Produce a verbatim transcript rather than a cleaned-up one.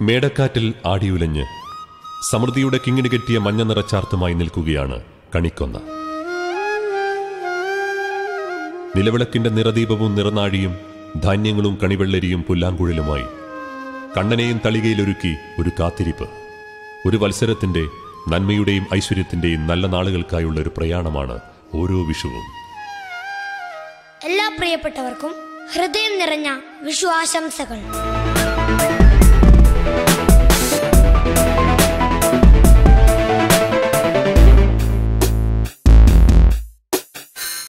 മേടക്കാറ്റിൽ ആടിയുലഞ്ഞ് സമൃദ്ധിയുടെ കിങ്ങിണി കെട്ടിയ മഞ്ഞ നിറച്ചാർത്തുമായി നിൽക്കുകയാണ് കണിക്കൊന്ന. നിലവിളക്കിന്റെ നിറദീപവും നിറനാഴിയും ധാന്യങ്ങളും കണിവെള്ളരിയും പുല്ലാങ്കുഴലുമായി കണ്ണനെയും തളികയിലൊരുക്കി ഒരു കാത്തിരിപ്പ്. ഒരു വത്സരത്തിന്റെ നന്മയുടെയും ഐശ്വര്യത്തിന്റെയും നല്ല നാളുകൾക്കായുള്ള ഒരു പ്രയാണമാണ് ഓരോ വിഷുവും. എല്ലാ പ്രിയപ്പെട്ടവർക്കും ഹൃദയം നിറഞ്ഞ വിഷു ആശംസകൾ.